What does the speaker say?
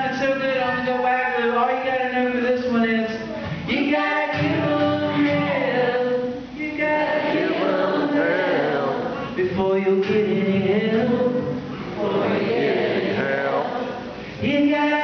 sounded so good on the Waggler. All you gotta know for this one is, you gotta give 'em hell. You gotta give 'em hell before you get any help. Before you get any help. You gotta